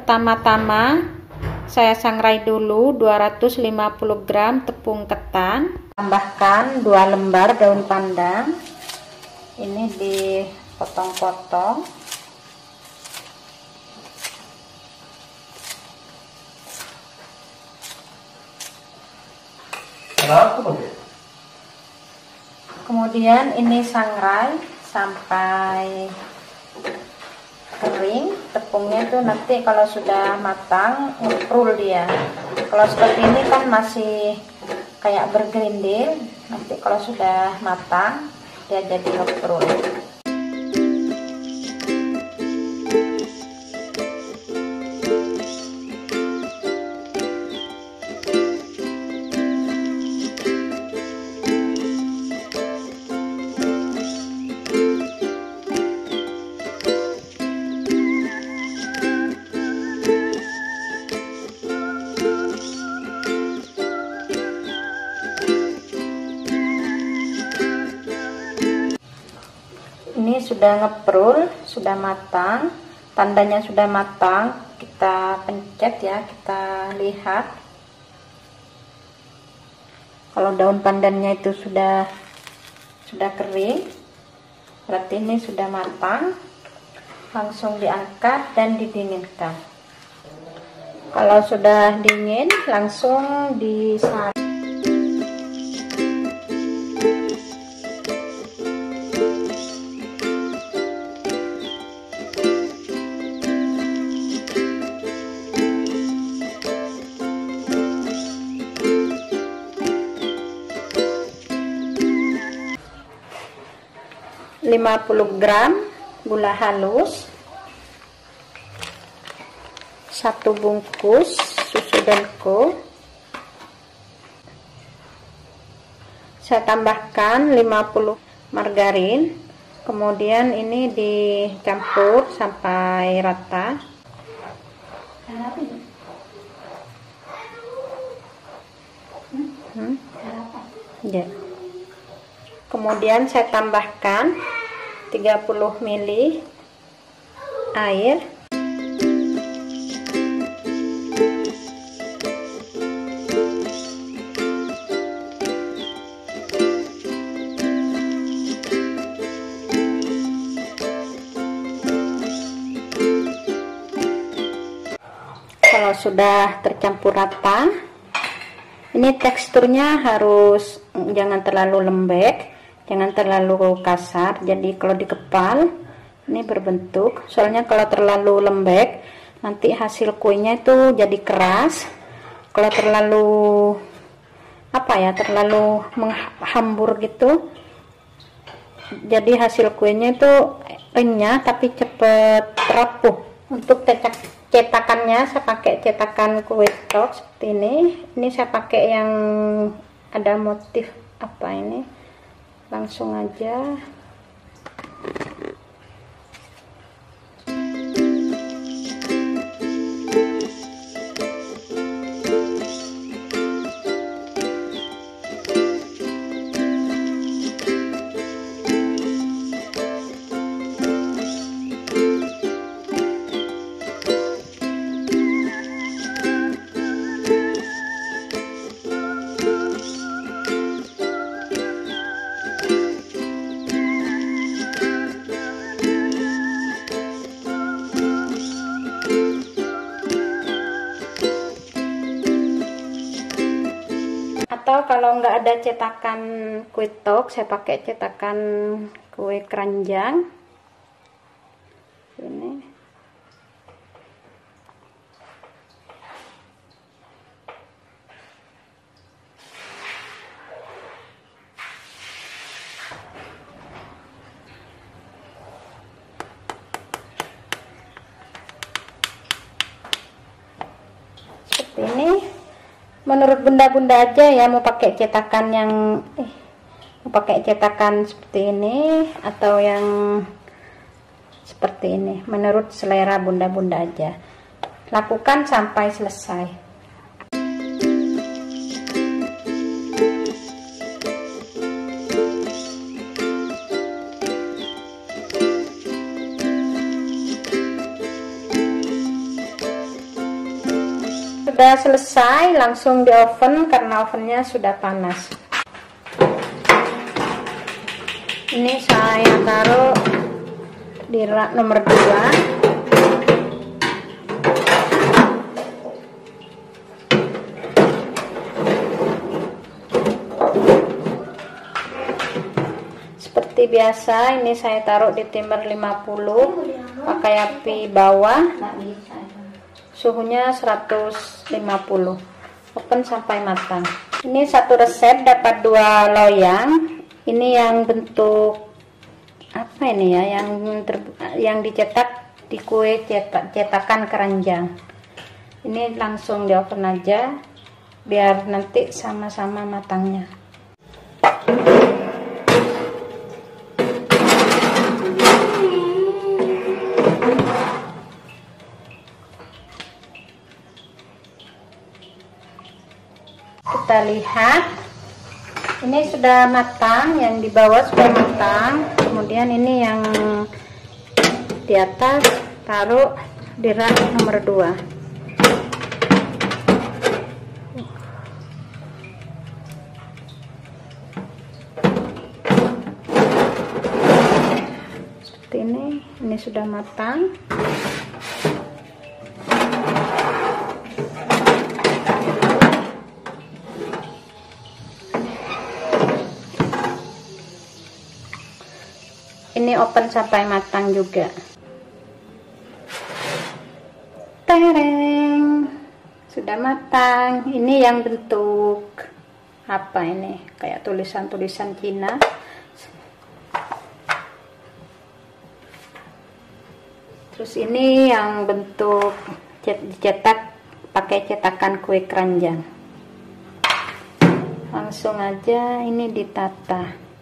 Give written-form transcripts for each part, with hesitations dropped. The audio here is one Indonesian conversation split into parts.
Pertama-tama saya sangrai dulu 250 gram tepung ketan, tambahkan 2 lembar daun pandan. Ini dipotong-potong. Kemudian ini sangrai sampai kering tepungnya tuh, nanti kalau sudah matang ngeprul dia. Kalau seperti ini kan masih kayak bergerindil, nanti kalau sudah matang dia jadi ngeprul. Ini sudah ngeprul, sudah matang, tandanya sudah matang. Kita pencet ya, kita lihat. Kalau daun pandannya itu sudah kering, berarti ini sudah matang. Langsung diangkat dan didinginkan. Kalau sudah dingin, langsung disaring. 50 gram gula halus, 1 bungkus susu Denko. Saya tambahkan 50 margarin, kemudian ini dicampur sampai rata. Ya. Kemudian saya tambahkan 30 ml air. Kalau sudah tercampur rata, ini teksturnya harus jangan terlalu lembek, jangan terlalu kasar. Jadi kalau dikepal ini berbentuk. Soalnya kalau terlalu lembek nanti hasil kuenya itu jadi keras. Kalau terlalu terlalu menghambur gitu, jadi hasil kuenya itu renyah tapi cepet rapuh. Untuk cetakannya saya pakai cetakan kue tok seperti ini. Ini saya pakai yang ada motif ini. Langsung aja. Atau kalau nggak ada cetakan kue tok, saya pakai cetakan kue keranjang. Ini. Seperti ini. Menurut bunda-bunda aja ya, mau pakai cetakan seperti ini atau yang seperti ini, menurut selera bunda-bunda aja. Lakukan sampai selesai. sudah selesai, langsung di oven karena ovennya sudah panas. Ini saya taruh di rak nomor 2. Seperti biasa, ini saya taruh di timer 50, pakai api bawah, suhunya 150, open sampai matang. Ini satu resep dapat 2 loyang. Ini yang bentuk apa ini ya, yang dicetak di kue cetakan keranjang. Ini langsung di oven aja biar nanti sama-sama matangnya. Kita lihat, ini sudah matang, yang di bawah sudah matang. Kemudian ini yang di atas taruh di rak nomor 2. Seperti ini sudah matang. Ini open sampai matang juga. Tereng, sudah matang. Ini yang bentuk apa ini? Kayak tulisan-tulisan Cina. Terus ini yang bentuk dicetak pakai cetakan kue keranjang. Langsung aja ini ditata.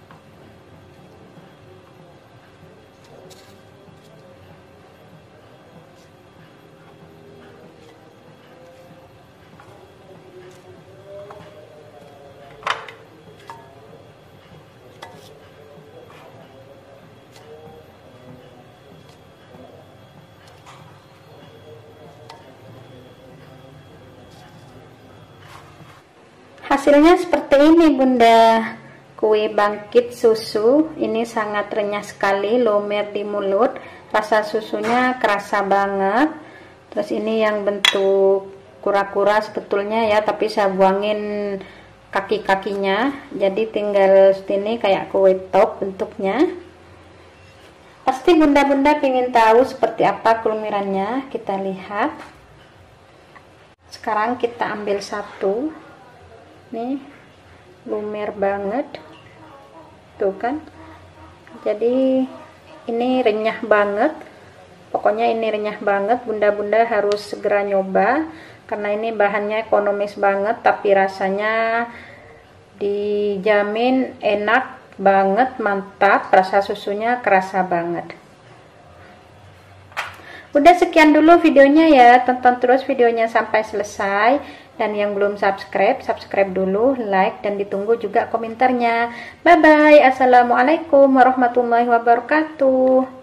Hasilnya seperti ini Bunda, kue bangkit susu. Ini sangat renyah sekali, lumer di mulut, rasa susunya kerasa banget. Terus ini yang bentuk kura-kura sebetulnya ya, tapi saya buangin kaki-kakinya, jadi tinggal ini kayak kue top bentuknya. Pasti Bunda-bunda pengen tahu seperti apa kelumirannya. Kita lihat. Sekarang kita ambil satu. Nih, lumer banget tuh kan. Jadi ini renyah banget, pokoknya ini renyah banget. Bunda-bunda harus segera nyoba karena ini bahannya ekonomis banget, tapi rasanya dijamin enak banget, mantap. Rasa susunya kerasa banget. Udah sekian dulu videonya ya, tonton terus videonya sampai selesai. Dan yang belum subscribe, subscribe dulu, like, dan ditunggu juga komentarnya. Bye-bye. Assalamualaikum warahmatullahi wabarakatuh.